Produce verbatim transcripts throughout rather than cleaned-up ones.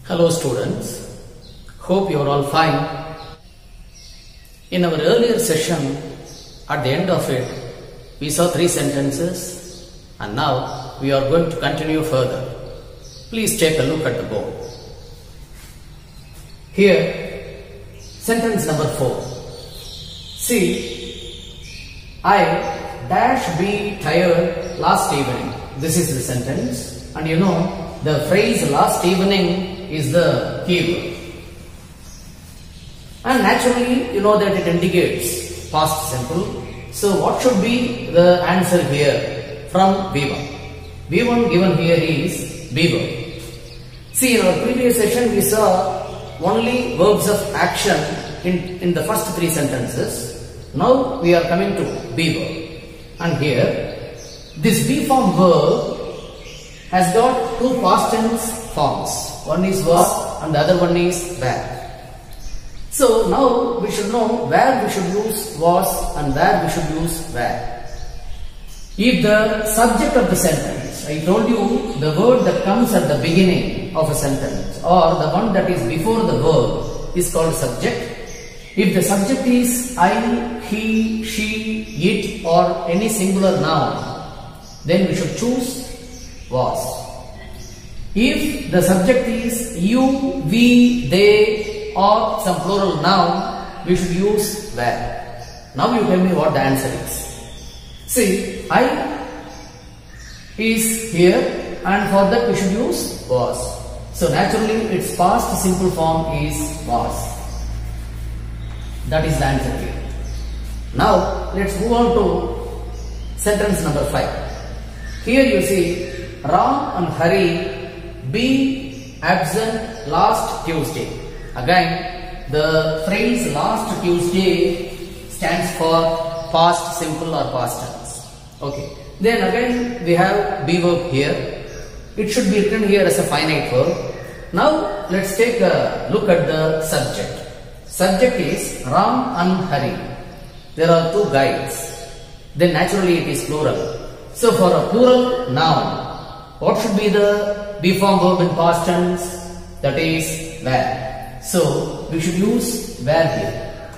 Hello students, hope you are all fine. In our earlier session, at the end of it, we saw three sentences and now we are going to continue further. Please take a look at the board. Here, sentence number four. See, I dash be tired last evening. This is the sentence, and you know the phrase last evening is the keyword. And naturally, you know that it indicates past simple. So what should be the answer here from V one? V one given here is be verb. See, in our previous session we saw only verbs of action in, in the first three sentences. Now we are coming to be verb. And here, this be form verb has got two past tense forms. One is was and the other one is were. So now we should know where we should use was and where we should use were. If the subject of the sentence, I told you the word that comes at the beginning of a sentence or the one that is before the verb is called subject. If the subject is I, he, she, it or any singular noun, then we should choose was. If the subject is you, we, they or some plural noun, we should use were. Now you tell me what the answer is. See, I is here and for that we should use was. So naturally its past simple form is was. That is the answer here. Now let's move on to sentence number five. Here you see Ram and Hari be absent last Tuesday. Again, the phrase last Tuesday stands for past simple or past tense. Okay. Then again we have be verb here. It should be written here as a finite verb. Now let's take a look at the subject. Subject is Ram and Hari. There are two guides. Then naturally it is plural. So for a plural noun, what should be the be form verb in past tense? That is were. So we should use were here.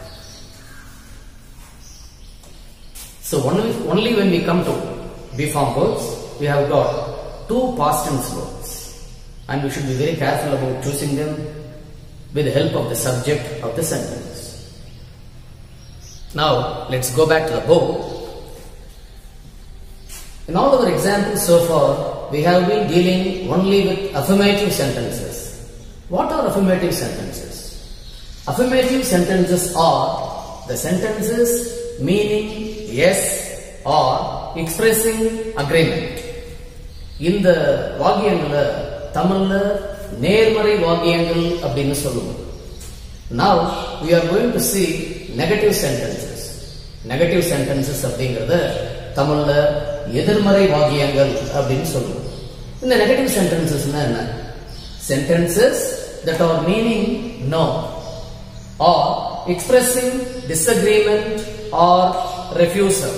So only, only when we come to be form verbs, we have got two past tense verbs. And we should be very careful about choosing them with the help of the subject of the sentence. Now let's go back to the board. In all our examples so far, we have been dealing only with affirmative sentences. What are affirmative sentences? Affirmative sentences are the sentences meaning yes or expressing agreement. In the வாக்கியங்கள தமிழ்ல நேர்மறை வாக்கியங்கள் அப்படினு சொல்லுவோம். Now we are going to see negative sentences. Negative sentences அப்படிங்கறது தமிழ்ல எதிர்மறை வாக்கியங்கள் அப்படினு சொல்லுவோம். இந்த negative sentences என்ன? Sentences that are meaning no or expressing disagreement or refusal.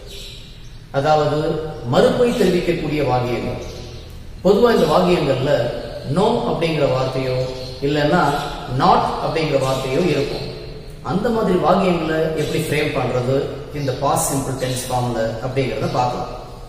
அதாவது மறுப்பை தெரிவிக்கக்கூடிய வாக்கியங்கள். பொதுவா இந்த வாக்கியங்கள்ல no அப்படிங்கிற வார்த்தையோ இல்லனா not அப்படிங்கிற வார்த்தையோ இருக்கும். அந்த மாதிரி வாக்கியங்களை எப்படி ஃப்ரேம் பண்றது இந்த past simple tense formல அப்படிங்கறத பார்க்கலாம்.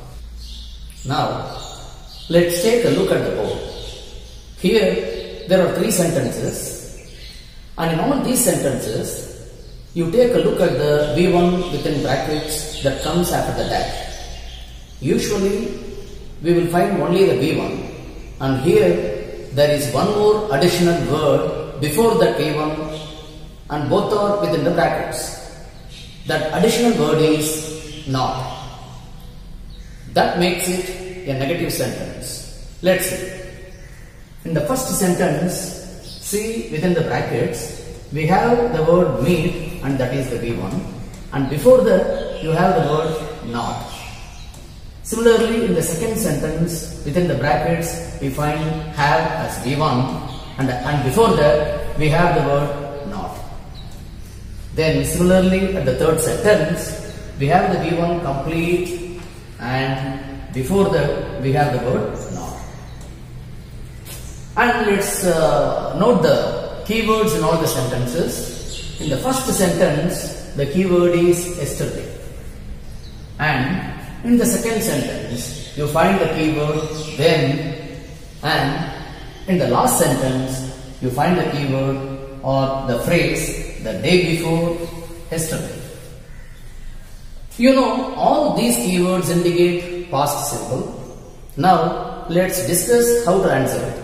Now let's take a look at the board. Here there are three sentences and in all these sentences you take a look at the V one within brackets that comes after the dash. Usually we will find only the V one and here there is one more additional word before that V one and both are within the brackets. That additional word is not. That makes it a negative sentence. Let's see. In the first sentence, see within the brackets, we have the word meet and that is the V one and before that you have the word not. Similarly, in the second sentence, within the brackets, we find have as V one and, and before that we have the word not. Then similarly at the third sentence, we have the V one complete and before that we have the word not. And let's uh, note the keywords in all the sentences. In the first sentence, the keyword is yesterday. And in the second sentence, you find the keyword then. And in the last sentence, you find the keyword or the phrase the day before yesterday. You know, all these keywords indicate past simple. Now, let's discuss how to answer it.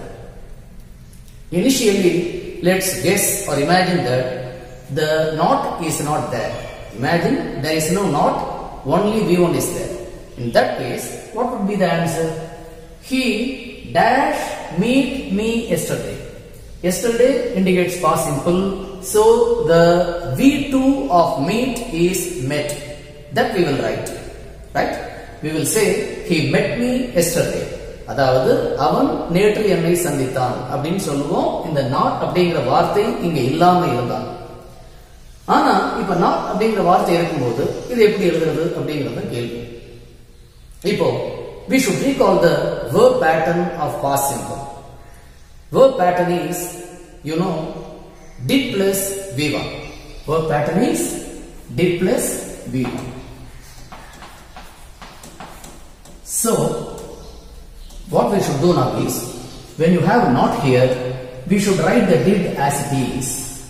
Initially, let's guess or imagine that the not is not there. Imagine there is no not, only V one is there. In that case, what would be the answer? He dash meet me yesterday. Yesterday indicates past simple, so the V two of meet is met. That we will write, right? We will say he met me yesterday. அதாவது அவன் நேற்று என்னை சந்தித்தான் அப்படின்னு சொல்லுவோம். இந்த not அப்படிங்கிற வார்த்தை இங்க இல்லாம இருந்தான். ஆனா இப்ப not அப்படிங்கிற வார்த்தை இருக்கும்போது இது எப்படி எழுதுறது அப்படிங்கறது கேள்வி. இப்போ we should recall the verb pattern of past simple. Verb pattern is, you know, did plus V one. Verb pattern is did plus V one. So, what we should do now is, when you have not here, we should write the did as it is.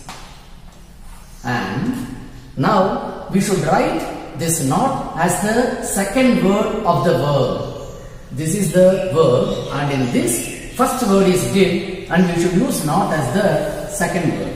And now we should write this not as the second word of the verb. This is the verb, and in this first word is did, and we should use not as the second word.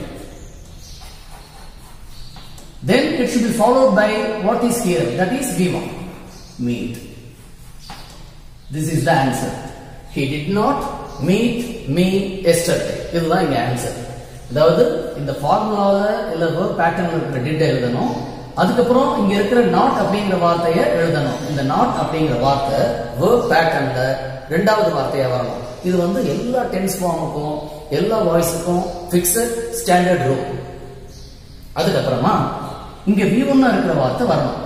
Then it should be followed by what is here, that is V one, meet. This is the answer. He did not meet me yesterday. இதுதான் இங்க answer. அதாவது இந்த ஃபார்முலால இல்ல verb patternல இருக்கிற did எழுதணும். அதுக்கு அப்புறம் இங்க இருக்கிற not அப்படிங்கிற வார்த்தையை எழுதணும். இந்த not அப்படிங்கிற வார்த்தை verb patternல இரண்டாவது வார்த்தையா வரணும். இது வந்து எல்லா டென்ஸ் ஃபார்முக்கும் எல்லா வாய்ஸ்க்கும் ஃபிக்ஸட் ஸ்டாண்டர்ட் ரூல். அதுக்கு அப்புறமா இங்க V one இருக்கிற வார்த்தை வரணும்.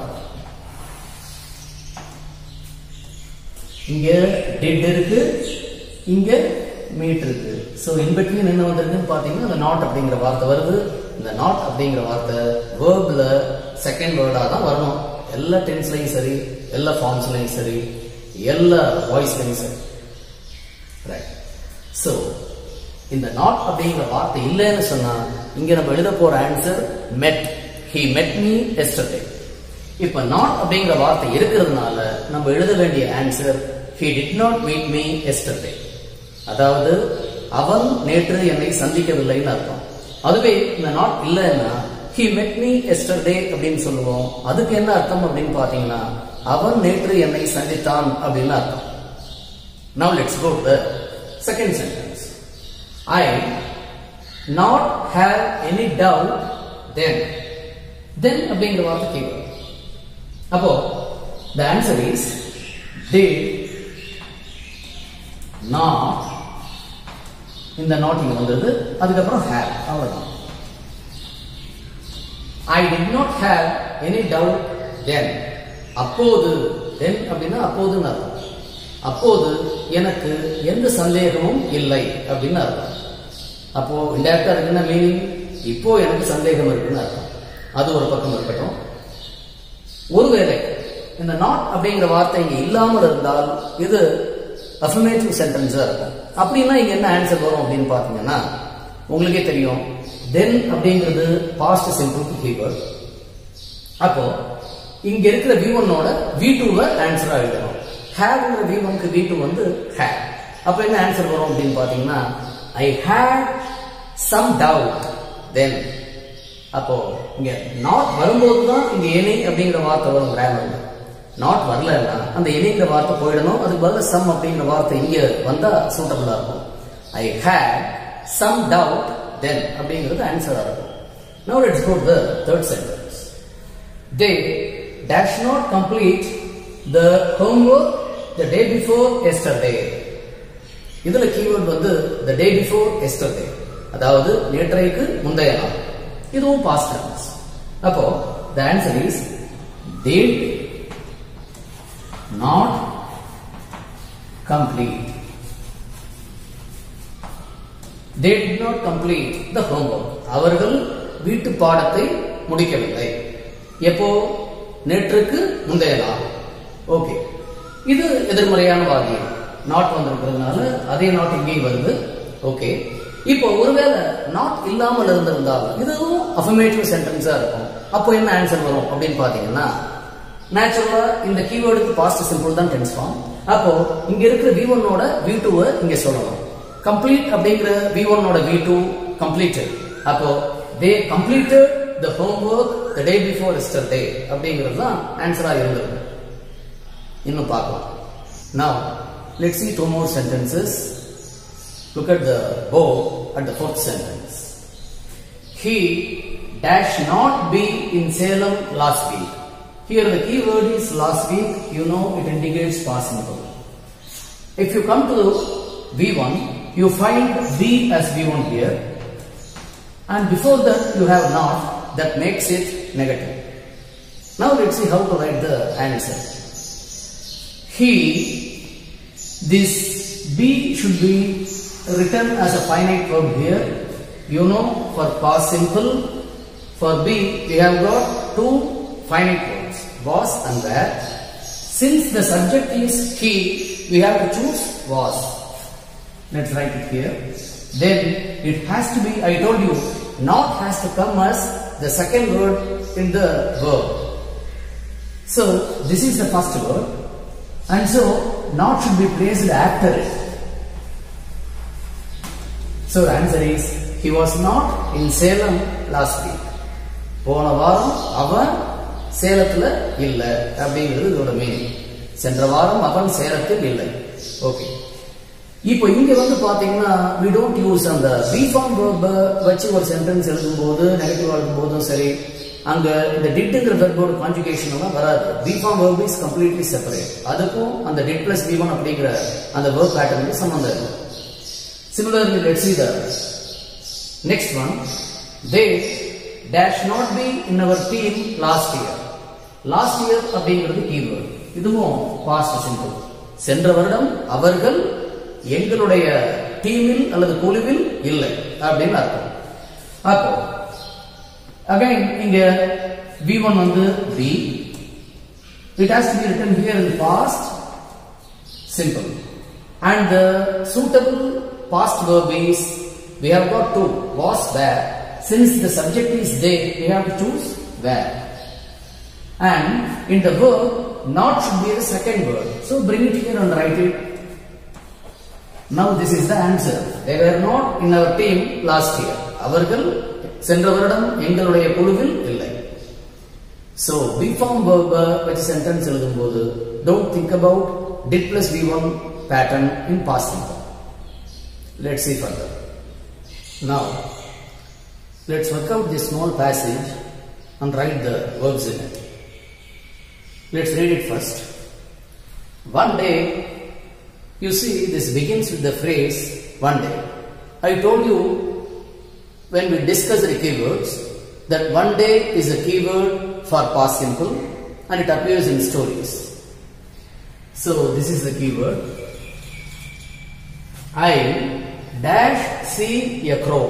இங்க did இருக்கு, இங்க meet இருக்கு. சோ in between என்ன வந்திருக்குன்னு பாத்தீங்கன்னா அந்த not அப்படிங்கிற வார்த்தை வருது. இந்த not அப்படிங்கிற வார்த்தை verbல செகண்ட் வேர்டா தான் வரணும். எல்லா டென்ஸ்லயும் சரி, எல்லா ஃபார்ம்ஸ்லயும் சரி, எல்லா வாய்ஸ்லயும் சரி. ரைட். சோ இந்த not அப்படிங்கிற வார்த்தை இல்லைன்னு சொன்னா இங்க நம்ம எழுத போற answer met. He met me yesterday. இப்ப not அப்படிங்கிற வார்த்தை இருக்கிறதுனால நம்ம எழுத வேண்டிய answer he did not meet me yesterday. அதாவது அவன் நேற்று என்னை சந்திக்கவில்லைன்னு அர்த்தம். அதுவே இந்த not இல்லைன்னா he met me yesterday அப்படின்னு சொல்லுவோம். அதுக்கு என்ன அர்த்தம் அப்படின்னு பாத்தீங்கன்னா அவன் நேற்று என்னை சந்தித்தான் அப்படின்னு அர்த்தம். Now let's go to the second sentence. I not have any doubt then. Then அப்படிங்கிற வார்த்தை keyword. அப்போ the answer is did not. இந்த not இங்க வந்தது, அதுக்கு அப்புறம் have, அவ்வளவுதான். I did not have any doubt then. அப்போது, then அப்படின்னா அப்போதுன்னு அர்த்தம். அப்போது எனக்கு எந்த சந்தேகமும் இல்லை அப்படின்னு அர்த்தம். அப்போ இன்டைரக்டா இருக்குன்னா மீனிங் இப்போ எனக்கு சந்தேகம் இருக்குன்னு அர்த்தம். அது ஒரு பக்கம் இருக்கட்டும். ஒருவேளை இந்த not அப்படிங்கிற வார்த்தை இங்க இல்லாமல் இருந்தால் இது affirmative sentence இருக்கும். அப்படின்னா இங்க என்ன ஆன்சர் வரும் அப்படின்னு பாத்தீங்கன்னா உங்களுக்கே தெரியும், then அப்படிங்கிறது past simple keyword. அப்போ இங்க இருக்கிற V one ஓட V two ல ஆன்சரா எழுதணும். have ங்கற V one க்கு V two வந்து had. அப்ப என்ன ஆன்சர் வரும் அப்படின்னு பாத்தீங்கன்னா I had some doubt then. அப்போ இங்க not வரும்போது தான் இங்க any அப்படிங்கிற வார்த்தை வரும் கிராமர்ல. not வரலன்னா அந்த anyங்கிற வார்த்தை போயிடணும். அதுக்கு பதிலா some அப்படிங்கிற வார்த்தை இங்க வந்தா சூட்டபிளா இருக்கும். I had some doubt then அப்படிங்கிறது ஆன்சரா இருக்கும். Now let's go to the third sentence. They dash not complete the homework the day before yesterday. இதுல keyword வந்து the day before yesterday. அதாவது நேற்றைக்கு முந்தைய நாள். இதுவும் past tense. அப்போ the answer is did not complete. they did not complete the homework. அவர்கள் வீட்டு பாடத்தை முடிக்கவில்லை. எப்போ? நேற்றுக்கு முந்தைய நாள். ஓகே, இது எதிர்மறையான வாக்கியம். நாட் வந்திருக்கிறதுனால அதே நாட் இங்கேயும் வருது. ஓகே, இப்போ ஒருவேளை நாட் இல்லாமல் இருந்திருந்தால் இதுவும் அஃபர்மேட்டிவ் சென்டென்ஸா இருக்கும். அப்போ என்ன ஆன்சர் வரும் அப்படின்னு பாத்தீங்கன்னா, நேச்சுரலா இந்த கீவேர்டுக்கு பாஸ்ட் சிம்பிள் தான் டென்ஸ் ஃபார்ம். அப்போ இங்க இருக்கிற வி ஒன் ஓட வி டூ இங்க சொல்லணும். கம்ப்ளீட் அப்படிங்கிற வி ஒன் ஓட வி டூ கம்ப்ளீட்டட். அப்போ they completed the homework the day before yesterday அப்படிங்கிறது தான் ஆன்சரா இருந்தது. இன்னும் பார்க்கலாம். Now let's see two more sentences. Look at the board at the fourth sentence. He dash not be in Salem last week. Here the key word is last week. You know it indicates past simple. If you come to V one, you find be as V one here, and before that you have not. That makes it negative. Now let's see how to write the answer. He, this be should be written as a finite verb here. You know, for past simple, for be we have got two finite verbs, was and were. Since the subject is he, we have to choose was. Let's write it here. Then it has to be, I told you, not has to come as the second word in the verb. So this is the first word, and so not should be placed after it. So the answer is, he was not in Salem last week. போன வாரம் அவன் சேலத்துல இல்ல அப்படிங்கிறது இதோட meaning. சென்ற வாரம் அவன் சேலத்தில் இல்லை. ஓகே, இப்போ இங்க வந்து பாத்தீங்கன்னா we don't use அந்த be form verb வச்சு ஒரு சென்டென்ஸ் எழுதும்போது நெகட்டிவா எழுதும்போதும் சரி, அங்க இந்த didங்கிற verb-ஓட கான்ஜுகேஷன் எல்லாம் வராது. be form verb is completely separate. அதுக்கும் அந்த did plus be one அப்படிங்கிற அந்த verb pattern சம்பந்தம் இருக்கு. Similarly, let's see the next one. They dash not be in our team last year. Last year அப்படிங்கிறது keyword. இதுவும் past simple. சென்ற வருடம் அவர்கள் எங்களுடைய டீமில் அல்லது குழுவில் இல்லை அப்படின்னு அர்த்தம். அப்போ again இங்க V one வந்து be, it has to be written here in the past simple, and the suitable past verb is, we have got two, was, were. Since the subject is they, we have to choose were, and in the verb not should be the second word, so bring it here and write it. Now this is the answer. They were not in our team last year. அவர்கள் சென்ற வருடம் எங்களுடைய குழுவில் இல்லை. So be form verb வச்சு sentence எழுதும்போது don't think about did plus V one pattern in past simple. Let's see further. Now let's work out this small passage and write the verbs in it. Let's read it first. One day, you see, this begins with the phrase one day. I told you when we discussed the keywords that one day is a keyword for past simple and it appears in stories. So this is the keyword. I dash see a crow.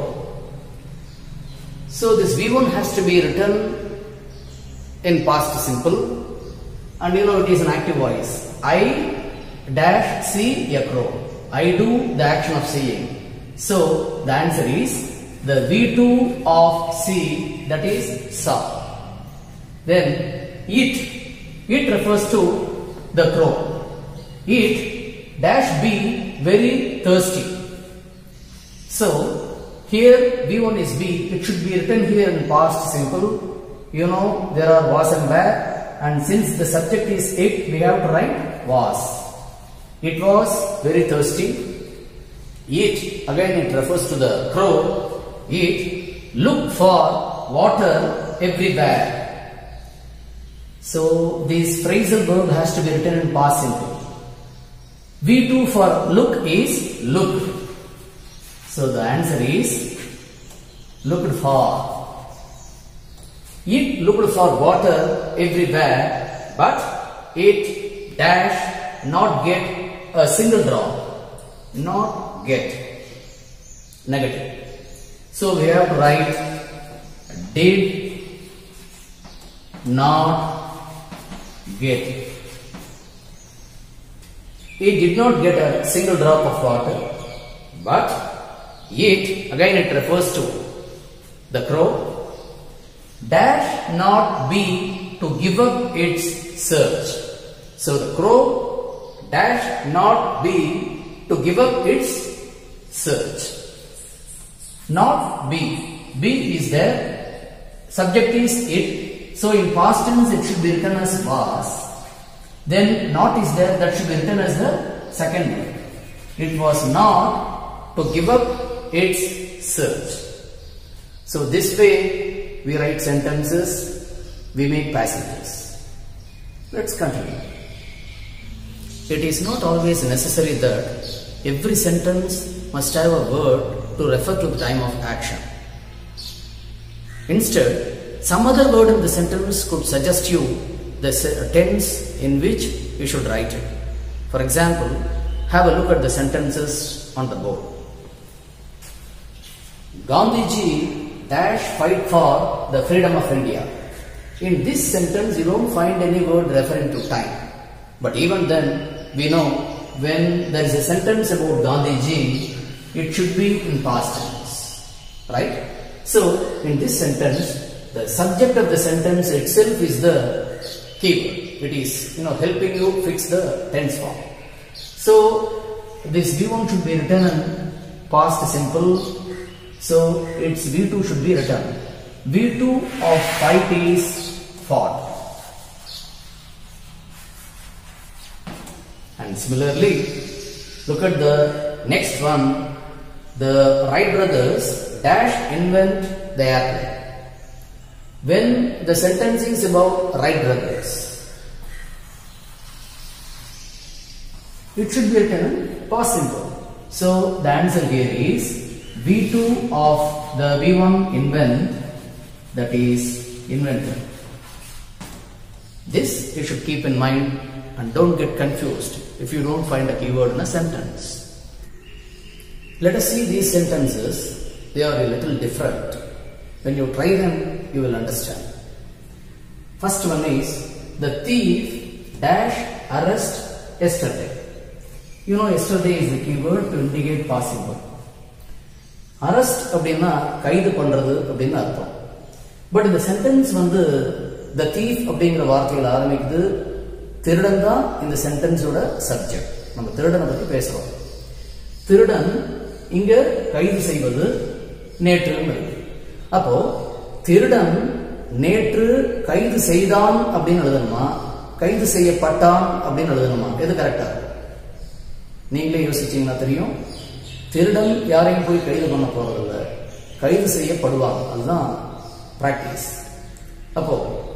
So this V one has to be written in past simple, and you know it is an active voice. I dash see a crow. I do the action of seeing. So the answer is the V two of see, that is saw. Then it, it refers to the crow. It dash be very thirsty. So here V one is be, it should be written here in past simple. You know there are was and were, and since the subject is it, we have to write was. It was very thirsty. It, again it refers to the crow. It looked for water everywhere. So this phrasal verb has to be written in past simple. V two for look is looked. So the answer is looked for. It looked for water everywhere, but it dash not get a single drop. Not get. negative. So we have to write did not get. It did not get a single drop of water, but it, again it refers to the crow, dash not be to give up its search. So the crow dash not be to give up its search. Not be. Be is there. Subject is it. So in past tense it should be written as was. Then not is there, that should be written as the second word. It was not to give up its search. So this way we write sentences, we make passages. Let's continue. It is not always necessary that every sentence must have a word to refer to the time of action. Instead, some other word in the sentence could suggest you the tense in which you should write it. For example, have a look at the sentences on the board. Gandhiji dash fight for the freedom of India. In this sentence, you don't find any word referring to time. But even then, we know when there is a sentence about Gandhiji, it should be in past tense. Right? So, in this sentence, the subject of the sentence itself is the keyword. It is, you know, helping you fix the tense form. So, this V one should be written in past simple. So, its V two should be written. V two of fight is fought. And similarly, look at the next one. The Wright brothers dash invent the airplane. When the sentence is about Wright brothers, it should be written in past simple. So the answer here is V two of the V one invent, that is invented. This you should keep in mind and don't get confused if you don't find a keyword in a sentence. Let us see these sentences. They are a little different. When you try them, you will understand. First one is, the thief dash arrest yesterday. You know, yesterday is the keyword to indicate past simple. Arrest அப்படினா கைது பண்றது அப்படினு அர்த்தம். But இந்த sentence வந்து the thief அப்படிங்கற வார்த்தையில ஆரம்பிக்குது. திருடன் தான் இந்த sentence ஓட subject. நம்ம திருடனை பத்தி பேசுறோம். திருடன் இங்க கைது செய்வது நேற்றுன்னு இருக்கு. அப்போ திருடன் நேற்று கைது செய்தான் அப்படின்னு எழுதணுமா, கைது செய்யப்பட்டான் அப்படின்னு எழுதணுமா? எது கரெக்டா? நீங்களே யோசிச்சீங்கன்னா தெரியும். திருடன் யாரையும் போய் கைது பண்ண போறதில்ல, கைது செய்யப்படுவாங்க. அதுதான் பிராக்டிஸ். அப்போ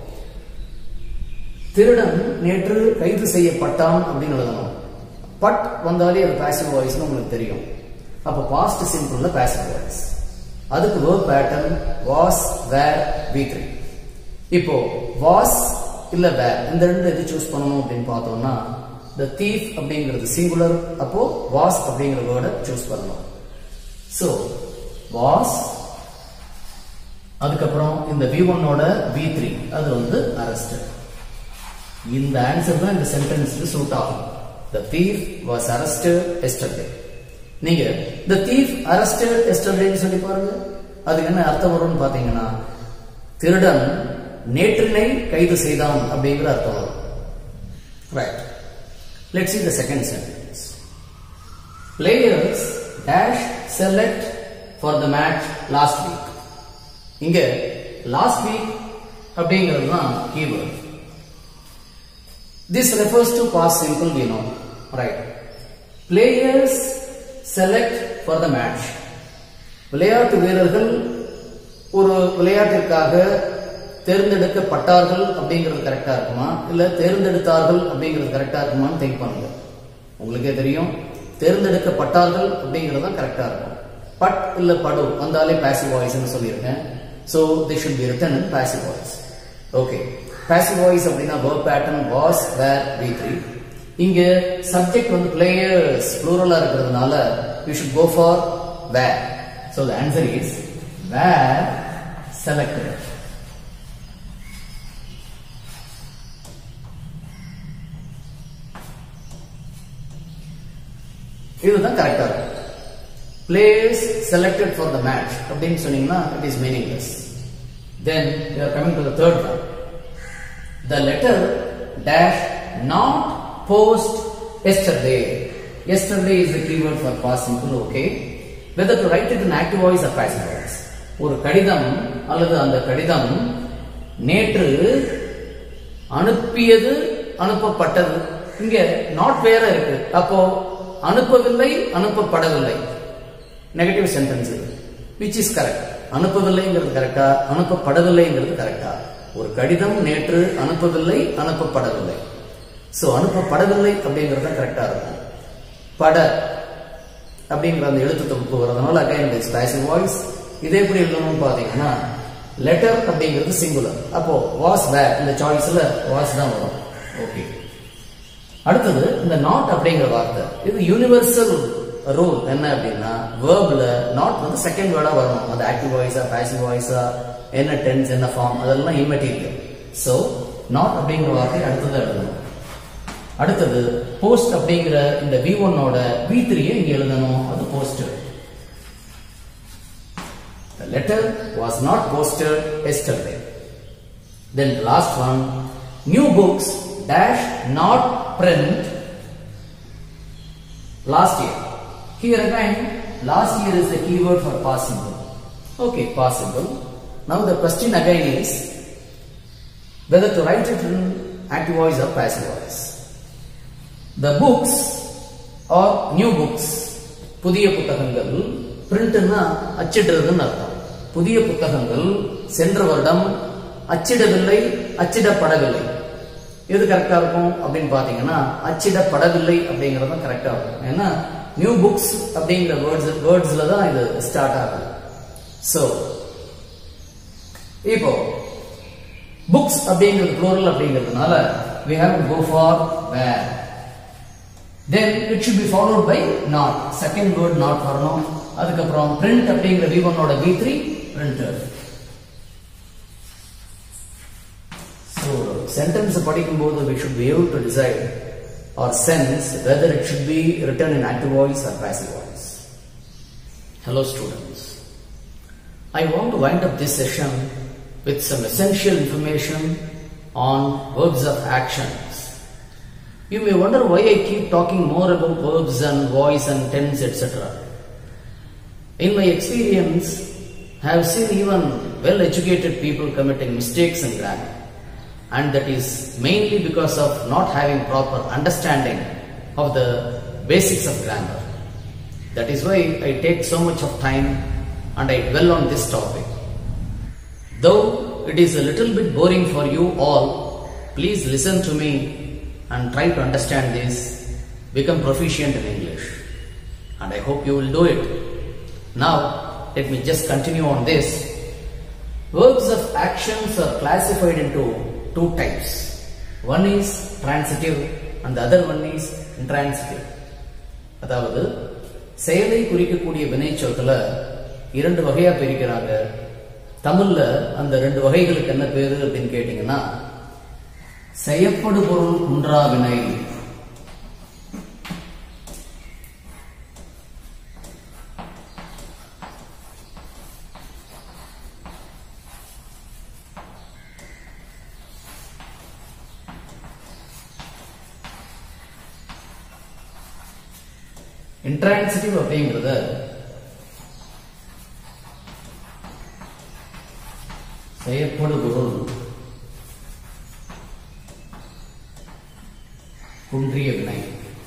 திருடன் நேற்று கைது செய்யப்பட்டான் அப்படின்னு எழுதணும். பட் வந்தாலே அது பாசிவ் வாய்ஸ்னு உங்களுக்கு தெரியும். அப்போ பாஸ்ட் சிம்பிள்ல பாசிவ் வாய்ஸ். அதுக்கு verb pattern was, were, V three. இப்போ was இல்ல were இந்த ரெண்டு எது சூஸ் பண்ணணும் அப்படின்னு பார்த்தோம்னா, the thief அப்படிங்கிறது singular, அப்போ was அப்படிங்கிற வேர்டை சூஸ் பண்ணணும். So was, அதுக்கப்புறம் இந்த V one ஓட V three அது வந்து arrested. இந்த ஆன்சர் தான் இந்த சென்டென்ஸ்க்கு சூட் ஆகும். The thief was arrested yesterday. நீங்க the thief arrested yesterday சொல்லி பாருங்க. அதுக்கு என்ன அர்த்தம் வரும்னு பாத்தீங்கன்னா, திருடன் நேற்றினை கைது செய்தான் அப்படிங்கிற அர்த்தம் வரும். Right. Let's see the second sentence. Players dash select for the match last week. இங்க last week அப்படிங்கிறது தான் keyword. This refers to past simple, we know. Right. Players select for the match. விளையாட்டு வீரர்கள் ஒரு விளையாட்டிற்காக தேர்ந்தெடுக்கப்பட்டார்கள் அப்படிங்கிறது கரெக்டா இருக்குமா, இல்ல தேர்ந்தெடுத்தார்கள் அப்படிங்கிறது கரெக்டா இருக்குமான்னு திங்க் பண்ணுங்க. உங்களுக்கே தெரியும், தேர்ந்தெடுக்கப்பட்டார்கள் அப்படிங்கிறது தான் கரெக்டா இருக்கும். பட் இல்ல படு வந்தாலே பாசிவ் வாய்ஸ்னு சொல்லியிருக்கேன். So they should be written in passive voice. Okay. Passive voice அப்படின்னா verb pattern was, were, V three. இங்க subject வந்து players plural இருக்கிறதுனால you should go for were. So the answer is were selected. இதுதான் கரெக்டா இருக்கும். Players selected for the match அப்படின்னு சொன்னீங்கன்னா it is meaningless. Then we are coming to the third one. The letter dash not post yesterday. Yesterday is the keyword for past simple. Okay. Whether to write it in active voice or passive voice. ஒரு கடிதம் அல்லது அந்த கடிதம் நேற்று அனுப்பியது அனுப்பப்பட்டது. இங்க not வேற இருக்கு. அப்போ அனுப்பவில்லை அனுப்பப்படவில்லை. Negative sentence which is correct. அனுப்பவில்லைங்கிறது கரெக்டா அனுப்பப்படவில்லைங்கிறது கரெக்டா? ஒரு கடிதம் நேற்று அனுப்பவில்லை அனுப்பப்படவில்லை. சோ அனுப்பப்படவில்லை அப்படிங்கிறது தான் கரெக்டா இருக்கும். பட அப்படிங்கிற அந்த எழுத்து தொகுப்பு வரதுனால again it is passive voice. இதே எப்படி எழுதணும்னு பாத்தீங்கன்னா லெட்டர் அப்படிங்கிறது சிங்குலர். அப்போ வாஸ் வேர் இந்த சாய்ஸ்ல வாஸ் தான் வரும். ஓகே. அடுத்தது இந்த நாட் அப்படிங்கிற வார்த்தை இது யூனிவர்சல் ரூல் என்ன அப்படின்னா வேர்ப்ல நாட் வந்து செகண்ட் வேர்டா வரணும். அது ஆக்டிவ் வாய்ஸா பாசிவ் வாய்ஸா என்ன டென்ஸ் என்ன ஃபார்ம் அதெல்லாம் இம்மெட்டீரியல். சோ நாட் அப்படிங்கிற வார்த்தை அடுத்தது எழுதணும். அடுத்தது போஸ்ட் அப்படிங்கிற இந்த வி ஒன் ஓட வி த்ரீ இங்க எழுதணும். அது posted. The letter was not posted yesterday. Then the last one, new books dash not print last year. Here again last year is the keyword for past simple. Okay, past simple. Now the question again is whether to write it in active voice or passive voice. The books or new books, புதிய புத்தகங்கள், பிரிண்ட்னா அச்சிடுறதுன்னு அர்த்தம். புதிய புத்தகங்கள் சென்ற வருடம் அச்சிடவில்லை அச்சிடப்படவில்லை. எது கரெக்டா இருக்கும் அப்படின்னு பாத்தீங்கன்னா அச்சிடப்படவில்லை அப்படிங்கறது கரெக்டா இருக்கும். ஏன்னா நியூ புக்ஸ் அப்படிங்கிற வேர்ட்ஸ் வேர்ட்ஸ்ல தான் இது ஸ்டார்ட் ஆகுது. சோ இப்போ புக்ஸ் அப்படிங்கிறது ப்ளூரல் அப்படிங்கிறதுனால we have to go for where. Then it should be followed by not. Second word not வரணும். அதுக்கு அப்புறம் print அப்படிங்கிற வி ஒன் ஓட V three printer. So sentence படிக்கும்போது we should be able to decide or sense whether it should be written in active voice or passive voice. Hello students. I want to wind up this session with some essential information on verbs of actions. You may wonder why I keep talking more about verbs and voice and tense et cetera. In my experience, I have seen even well-educated people committing mistakes in grammar, and that is mainly because of not having proper understanding of the basics of grammar. That is why I take so much of time and I dwell on this topic. Though it is a little bit boring for you all, please listen to me and try to understand this, become proficient in English, and I hope you will do it. Now let me just continue on this. Verbs of actions are classified into two types. One is transitive and the other one is intransitive. அதாவது செயலை குறிக்கக்கூடிய வினைச்சொற்களை இரண்டு வகையா பிரிக்கிறாங்க. தமிழ்ல அந்த ரெண்டு வகைகளுக்கு என்ன பேரு அப்படின்னு கேட்டீங்கன்னா செய்யப்படு பொருள் குன்றா வினை, இன்ட்ரான்சிட்டிவ் அப்படிங்கறத செய்யப்படு பொருள் குன்றிய வினை.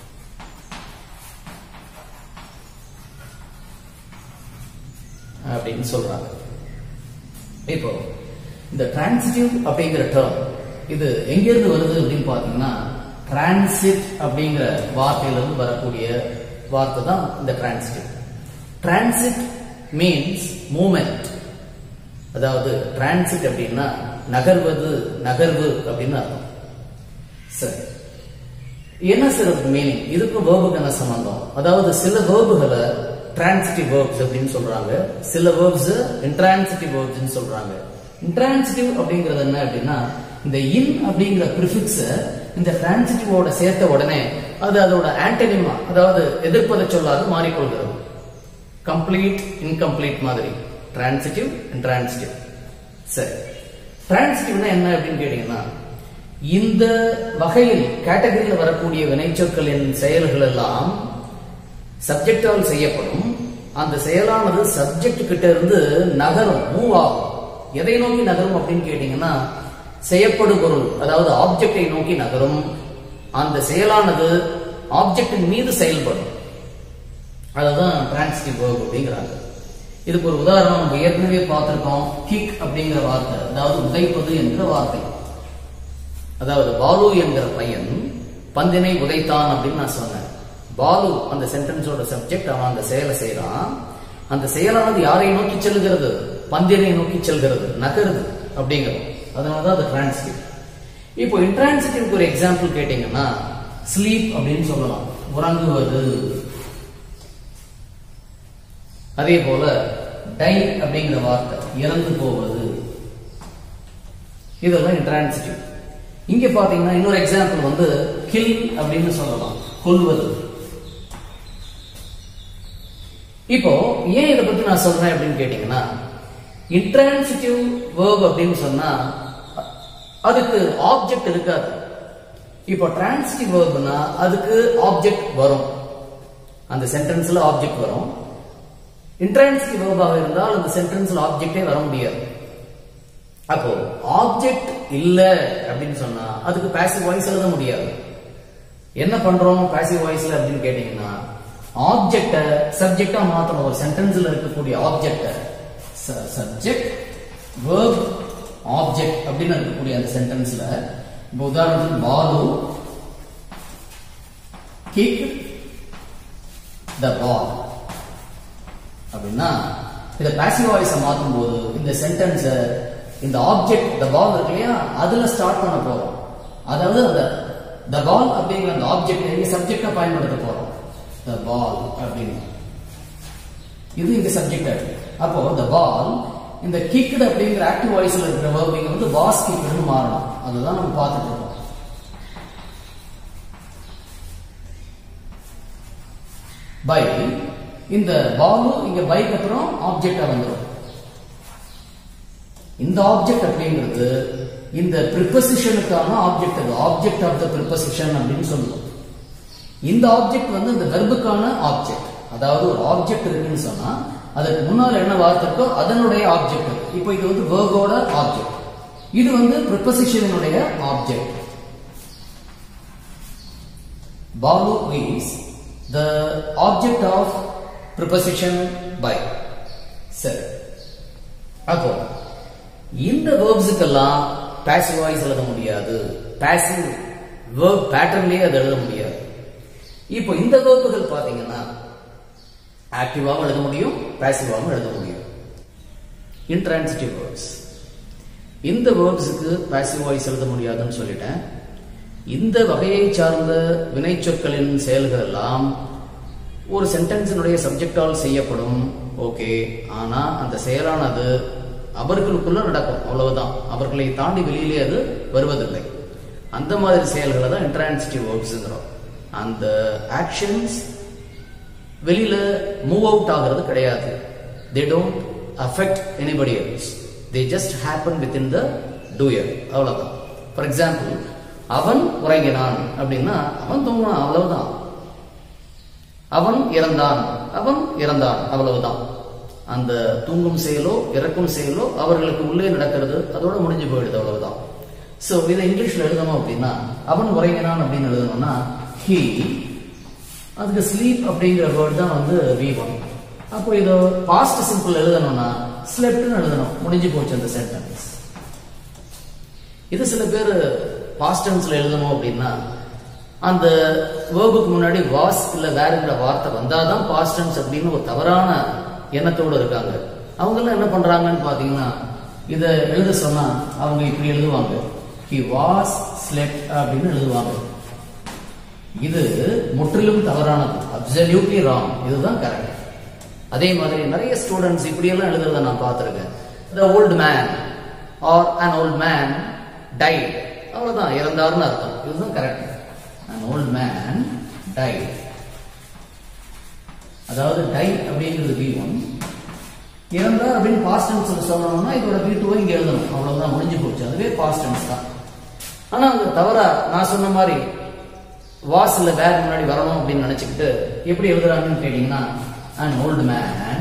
அப்படின்னு சொல்றாங்க. இப்போ இந்த டிரான்சிட்டிவ் அப்படிங்கிற டேர்ம் இது எங்கிருந்து வருது அப்படின்னு பாத்தீங்கன்னா டிரான்சிட் அப்படிங்கிற வார்த்தையிலிருந்து வரக்கூடிய வார்த்தை தான் இந்த டிரான்சிட்டிவ். Transit means movement. அதாவது டிரான்சிட் அப்படின்னா நகர்வது, நகர்வு அப்படின்னு அர்த்தம். சரி, என்ன சார் மீனிங்? இதுக்கு வேர்புக்கு என்ன சம்பந்தம்? அதாவது சில வேர்புகளை transitive verbs அப்படினு சொல்றாங்க. சில verbs intransitive verbs னு சொல்றாங்க. intransitive அப்படிங்கிறது என்ன அப்படினா இந்த in அப்படிங்கிற prefix இந்த transitive ஓட சேர்த்த உடனே அது அதோட ஆன்டோனிமா அதாவது எதிர்ப்பத சொல்லாக மாறிக்கொள்கிறது. complete incomplete மாதிரி transitive intransitive. சரி, transitive என்ன அப்படின்னு கேட்டீங்கன்னா இந்த வகையில் கேட்டகரியில் வரக்கூடிய வினைச்சொற்களின் செயல்கள் எல்லாம் சப்ஜெக்டால் செய்யப்படும். அந்த செயலானது சப்ஜெக்ட் கிட்ட இருந்து நகரும், மூவ் ஆகும். எதை நோக்கி நகரும் அப்படின்னு கேட்டீங்கன்னா செய்யப்படும் பொருள் அதாவது ஆப்ஜெக்டை நோக்கி நகரும். அந்த செயலானது ஆப்ஜெக்டின் மீது செயல்படும். அதுதான் டிரான்சிட்டிவ் வெர்ப் அப்படிங்கிறாங்க. இதுக்கு ஒரு உதாரணம் நம்ம ஏற்கனவே பார்த்திருக்கோம். கிக் அப்படிங்கிற வார்த்தை அதாவது உதைப்பது என்கிற வார்த்தை. அதாவது பாலு என்கிற பையன் பந்தினை உதைத்தான் அப்படின்னு நான் சொன்னேன். பாலு அந்த சென்டென்ஸோட சப்ஜெக்ட், அவன் அந்த செயலை செய்யறான். அந்த செயலானது யாரை நோக்கி செல்கிறது? பந்தினை நோக்கி செல்கிறது, நகருது அப்படிங்கிறது. அதனாலதான் அது டிரான்சிட்டிவ். இப்போ இன்ட்ரான்சிட்டிவ்க்கு ஒரு எக்ஸாம்பிள் கேட்டீங்கன்னா ஸ்லீப் அப்படின்னு சொல்லலாம், உறங்குவது. அதே போல டை அப்படிங்கிற வார்த்தை இறந்து போவது. இதெல்லாம் இன்ட்ரான்சிட்டிவ். இங்க பாத்தீங்கன்னா இன்னொரு எக்ஸாம்பிள் வந்து கில் அப்படின்னு சொல்லலாம், கொல்வது. இப்போ ஏன் இதை பத்தி நான் சொல்றேன் அப்படின்னு கேட்டீங்கன்னா இன்ட்ரான்சிட்டிவ் வெர்ப் அப்படின்னு சொன்னா அதுக்கு ஆப்ஜெக்ட் இருக்காது. இப்போ டிரான்சிட்டிவ் வெர்ப்னா அதுக்கு ஆப்ஜெக்ட் வரும், அந்த சென்டென்ஸ்ல ஆப்ஜெக்ட் வரும். இன்ட்ரான்சிட்டிவ் வெர்பாக இருந்தால் அந்த சென்டென்ஸ்ல ஆப்ஜெக்டே வர முடியாது. அப்போ ஆப்ஜெக்ட் இல்ல அப்படின்னு சொன்னா அதுக்கு பாசிவ் வாய்ஸ் எழுத முடியாது. என்ன பண்றோம் பாசிவ் வாய்ஸ்ல அப்படின்னு கேட்டீங்கன்னா ஆப்ஜெக்ட சப்ஜெக்டா மாத்தணும். ஒரு சென்டென்ஸ்ல இருக்கக்கூடிய ஆப்ஜெக்ட சப்ஜெக்ட் வெர்ப் ஆப்ஜெக்ட் அப்படின்னு இருக்கக்கூடிய அந்த சென்டென்ஸ்ல இப்போ உதாரணத்துக்கு பாலு கிக் த பால் அப்படின்னா இத பாசிவ் வாய்ஸ மாத்தும் போது இந்த சென்டென்ஸ் இந்த ஆப்ஜெக்ட் த பால் இருக்கு இல்லையா அதுல ஸ்டார்ட் பண்ண போறோம். அதாவது அந்த த பால் அப்படிங்கிற அந்த ஆப்ஜெக்ட் இங்க சப்ஜெக்டா பயன்படுத்த போறோம். த பால் அப்படின்னு இது இங்க சப்ஜெக்ட் ஆயிடுது. அப்போ த பால் இந்த கிக்டு அப்படிங்கிற ஆக்டிவ் வாய்ஸ்ல இருக்கிற வெர்ப் இங்க வந்து வாஸ் கிக்டுன்னு மாறணும். அதுதான் நம்ம பார்த்துட்டு இருக்கோம். பை இந்த பாலு இங்க பைக்கு அப்புறம் ஆப்ஜெக்டா வந்துடும். இந்த ஆப்ஜெக்ட் அப்படிங்கிறது இந்த ப்ரிபோசிஷனுக்கான ஆப்ஜெக்ட், அது ஆப்ஜெக்ட் ஆஃப் த ப்ரிபோசிஷன் அப்படின்னு சொல்லுவோம். இந்த ஆப்ஜெக்ட் வந்து இந்த வெர்புக்கான ஆப்ஜெக்ட். அதாவது ஒரு ஆப்ஜெக்ட் இருக்குன்னு சொன்னா அதுக்கு முன்னால என்ன வார்த்தை இருக்கோ அதனுடைய ஆப்ஜெக்ட். இப்போ இது வந்து வெர்போட ஆப்ஜெக்ட், இது வந்து ப்ரிபோசிஷனுடைய object. Balu is the object of preposition by. சரி, அப்போ இந்த verbsக்கெல்லாம் passive voice எழுத முடியாது, passive verb patternலயே அது எழுத முடியாது. இப்போ இந்த verbகள் பாத்தீங்கன்னா ஆக்டிவாவும் எழுத முடியும், பாசிவாவும் எழுத முடியும். intransitive verbs. இந்த verbsக்கு passive voice எழுத முடியாதுன்னு சொல்லிட்டேன். இந்த வகையை சார்ந்த வினைச்சொற்களின் செயல்கள் எல்லாம் ஒரு சென்டென்ஸினுடைய சப்ஜெக்டால் செய்யப்படும். ஓகே, ஆனா அந்த செயலானது அவர்களுக்குள்ள நடக்கும், அவ்வளவுதான். அவர்களை தாண்டி வெளியிலே அது வருவதில்லை. அந்த மாதிரி செயல்களை தான் இன்ட்ரான்சிட்டிவ் வெர்ப்ஸ்ங்கிறோம். அந்த ஆக்ஷன்ஸ் வெளியில மூவ் அவுட் ஆகிறது கிடையாது. they don't affect anybody else, they just happen within the doer, அவ்வளவுதான். ஃபார் எக்ஸாம்பிள், அவன் உறங்கினான் அப்படின்னா அவன் தூங்கினான், அவ்வளவுதான். அவன் இறந்தான், அவன் இறந்தான், அவ்வளவுதான். அந்த தூங்கும் செயலோ இறக்கும் செயலோ அவர்களுக்கு உள்ளே நடக்கிறது, அதோட முடிஞ்சு போயிடுது, அவ்வளவுதான். சோ இதை இங்கிலீஷ்ல எழுதணும் அப்படின்னா அவன் உறங்கினான் அப்படின்னு எழுதணும்னா he, அதுக்கு ஸ்லீப் அப்படிங்கிற வேர்ட் தான் வந்து வி ஒன். அப்போ இதோ பாஸ்ட் சிம்பிள் எழுதணும்னா ஸ்லெப்ட்னு எழுதணும், முடிஞ்சு போச்சு அந்த சென்டென்ஸ். இது சில பேர் பாஸ்ட் டென்ஸ்ல எழுதணும் அப்படின்னா அந்த வேர்புக்கு முன்னாடி வாஸ் இல்ல வேறுங்கிற வார்த்தை வந்தாதான் பாஸ்ட் டென்ஸ் அப்படின்னு ஒரு தவறான எண்ணத்தோடு இருக்காங்க. அவங்க எல்லாம் என்ன பண்றாங்கன்னு பாத்தீங்கன்னா இத எழுத சொன்னா அவங்க இப்படி எழுதுவாங்க, he was slept அப்படின்னு எழுதுவாங்க. இது முற்றிலும் தவறானது, absolutely wrong. இதுதான் கரெக்ட். அதே மாதிரி நிறைய ஸ்டூடெண்ட்ஸ் இப்படி எல்லாம் எழுதுறத நான் பார்த்திருக்கேன். the old man or an old man died, அவ்வளவுதான், இறந்தார்னு அர்த்தம். இதுதான் correct. an old man died, அதாவது die அப்படிங்கிறது பி ஒன், இறந்தார் அப்படின்னு பாஸ்ட் டென்ஸ் சொல்லணும்னா இதோட பி டூ இங்க எழுதணும். அவ்வளவுதான், முடிஞ்சு போச்சு. அதுவே பாஸ்ட் டென்ஸ் தான். ஆனா அந்த தவறா நான் சொன்ன மாதிரி வாஸ்ல வேற முன்னாடி வரணும் அப்படின்னு நினைச்சுக்கிட்டு எப்படி எழுதுறாங்கன்னு கேட்டீங்கன்னா an old man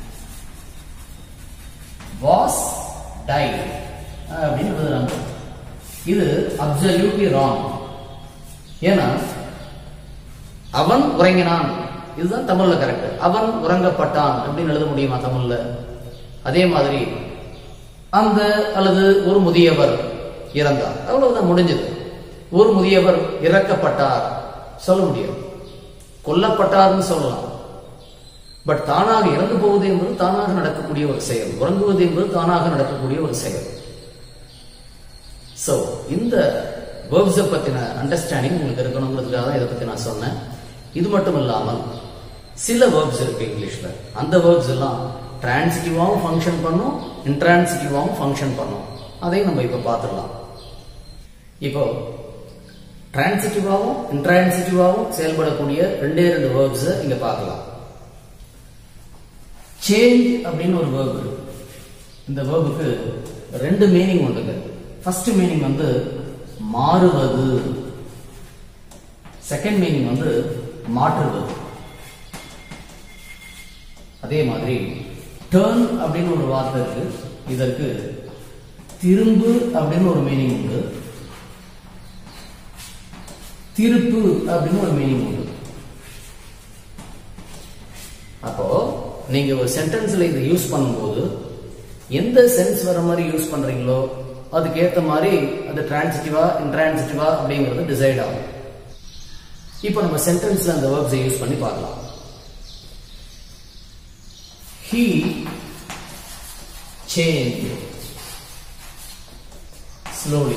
was died அப்படின்னு எழுதுறாங்க. இது absolutely wrong. ஏன்னா அவன் உறங்கினான், இதுதான் தமிழ்ல கரெக்ட். அவன் உறங்கப்பட்டான் அப்படின்னு எழுத முடியுமா தமிழ்ல? அதே மாதிரி அந்த அல்லது ஒரு முதியவர் இறந்தார், அவ்வளவுதான், முடிஞ்சது. ஒரு முதியவர் இறக்கப்பட்டார் சொல்ல முடியாது, கொல்லப்பட்டார்னு சொல்லலாம். பட் தானாக இறந்து போவது என்பது தானாக நடக்கக்கூடிய ஒரு செயல், உறங்குவது என்பது தானாக நடக்கக்கூடிய ஒரு செயல். சோ இந்த verbs பத்தின அண்டர்ஸ்டாண்டிங் உங்களுக்கு இருக்கணுங்கிறதுக்காக தான் இதை பத்தி நான் சொன்னேன். இது மட்டும் இல்லாமல் சில verbs இருக்கு இங்கிலீஷ்ல, அந்த verbs எல்லாம் டிரான்சிட்டிவாவும் ஃபங்க்ஷன் பண்ணும், இன்ட்ரான்சிட்டிவாவும் ஃபங்க்ஷன் பண்ணும். அதையும் நம்ம இப்ப பார்த்துடலாம். இப்போ டிரான்சிட்டிவாவும் இன்ட்ரான்சிட்டிவாவும் செயல்படக்கூடிய ரெண்டே ரெண்டு verbs இங்க பார்க்கலாம். சேஞ்ச் அப்படின்னு ஒரு verb இருக்கு. இந்த verb-க்கு ரெண்டு மீனிங் உண்டு. ஃபர்ஸ்ட் மீனிங் வந்து மாறுவது, செகண்ட் மீனிங் வந்து மாற்றுவது. அதே மாதிரி டர்ன் அப்படின்னு ஒரு வார்த்தை இருக்கு, இதற்கு திரும்பு அப்படின்னு ஒரு மீனிங் உண்டு, திருப்பு அப்படின்னு ஒரு மீனிங் உண்டு. அப்போ நீங்க ஒரு சென்டென்ஸ்ல இதை யூஸ் பண்ணும்போது எந்த சென்ஸ் வர மாதிரி யூஸ் பண்றீங்களோ அதுக்கு ஏத்த மாதிரி அது டிரான்சிட்டிவா இன்ட்ரான்சிட்டிவா அப்படிங்கிறது டிசைட் ஆகும். இப்போ நம்ம சென்டென்ஸ்ல அந்த verbs யூஸ் பண்ணி பார்க்கலாம். he changed slowly.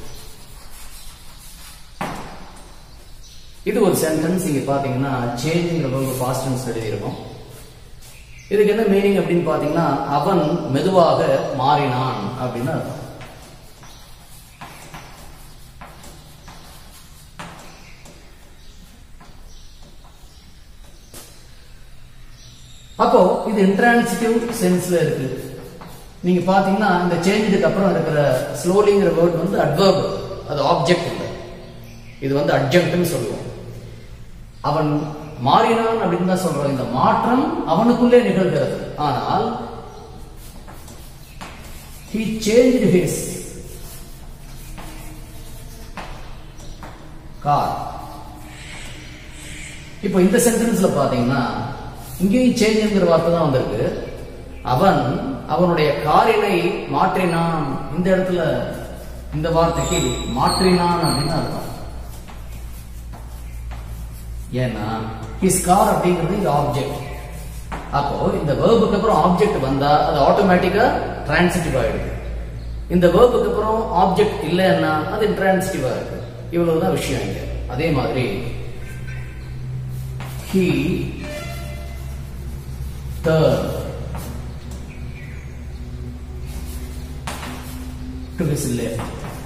இது ஒரு சென்டென்ஸ். இங்க பாத்தீங்கன்னா சேஞ்ச்ங்கிற verb பாஸ்ட் டென்ஸ் எழுதியிருக்கோம். இதுக்கு என்ன மீனிங் அப்படின்னு பாத்தீங்கன்னா அவன் மெதுவாக மாறினான் அப்படின்னு அர்த்தம். அப்போ இது இன்ட்ரான்சிட்டிவ் சென்ஸ்ல இருக்கு. நீங்க பாத்தீங்கன்னா இந்த சேஞ்சுக்கு அப்புறம் இருக்கிற ஸ்லோலிங்கிற வேர்ட் வந்து அட்வர்ப், அது ஆப்ஜெக்ட் இல்லை, இது வந்து அட்ஜங்க்ட்னு சொல்லுவோம். அவன் மாறினான் அப்படின்னு தான் சொல்றோம். இந்த மாற்றம் அவனுக்குள்ளே நிகழ்கிறது. ஆனால் he changed his car. இப்போ இந்த சென்டென்ஸ்ல பாத்தீங்கன்னா இங்கேயும் சேஞ்ச்ங்கிற வார்த்தை தான் வந்திருக்கு. அவன் அவனுடைய காரினை மாற்றினான். இந்த இடத்துல இந்த வார்த்தைக்கு மாற்றினான் அப்படின்னு அர்த்தம். ஏன்னா his car அப்படிங்கிறது இது ஆப்ஜெக்ட். அப்போ இந்த வேர்புக்கு அப்புறம் ஆப்ஜெக்ட் வந்தா அது ஆட்டோமேட்டிக்கா டிரான்சிட்டிவ் ஆயிடுது. இந்த வேர்புக்கு அப்புறம் ஆப்ஜெக்ட் இல்லைன்னா அது இன்ட்ரான்சிட்டிவா இருக்கு. இவ்வளவுதான் விஷயம் இங்க. அதே மாதிரி he turned to his left.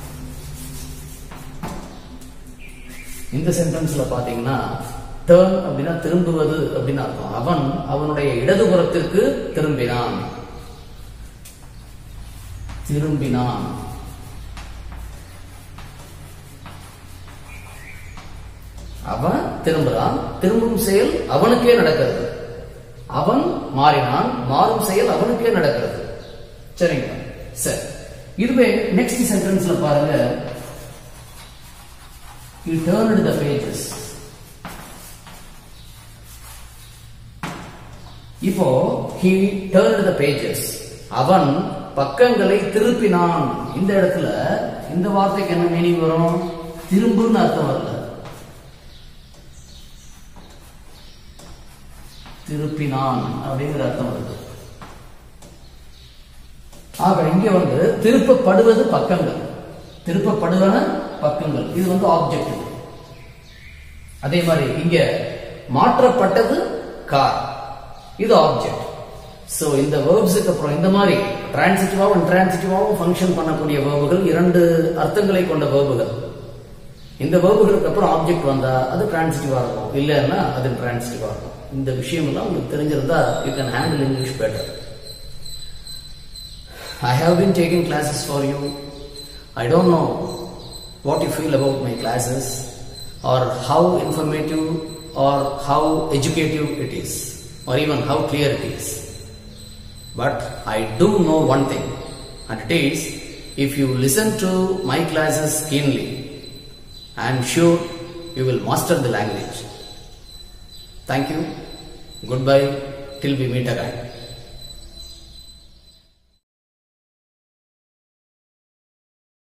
இந்த சென்டென்ஸ்ல பாத்தீங்கன்னா டர்ன் அப்படின்னா திரும்புவது அப்படின்னு அர்த்தம். அவன் அவனுடைய இடதுபுறத்திற்கு திரும்பினான். திரும்பினான் அவன் திரும்புறான். திரும்பும் செயல் அவனுக்கே நடக்கிறது. அவன் மாறினான், மாறும் செயல் அவனுக்கே நடக்கிறது. சரிங்களா? சரி, இதுவே நெக்ஸ்ட் சென்டென்ஸ்ல பாருங்க. He turned the pages. இப்போ he turned the pages. அவன் பக்கங்களை திருப்பினான். இந்த இடத்துல இந்த வார்த்தைக்கு என்ன மீனிங் வரும்? திரும்புன்னு அர்த்தம் வரல, திருப்பினான் அப்படிங்கிற அர்த்தம் வருது. ஆக இங்க வந்து திருப்பப்படுவது பக்கங்கள், திருப்பப்படுவன பக்கங்கள், இது வந்து ஆப்ஜெக்ட். அதே மாதிரி இங்க மாற்றப்பட்டது கார். இது ஆப்ஜெக்ட். சோ இந்த verbsக்கு அப்புறம் இந்த மாதிரி டிரான்சிட்டிவாவும் இன்ட்ரான்சிட்டிவாவும் ஃபங்க்ஷன் பண்ணக்கூடிய verbுகள் இரண்டு அர்த்தங்களை கொண்ட verbுகள். இந்த verbுகளுக்கு அப்புறம் ஆப்ஜெக்ட் வந்தா அது டிரான்சிட்டிவா இருக்கும், இல்லன்னா அது இன்ட்ரான்சிட்டிவா இருக்கும். இந்த விஷயம் எல்லாம் உங்களுக்கு தெரிஞ்சிருந்தா you can handle English better. I have been taking classes for you. I don't know what you feel about my classes or how informative or how educative it is or even how clear it is. But I do know one thing, and it is, if you listen to my classes keenly, I am sure you will master the language. Thank you. Goodbye till we meet again.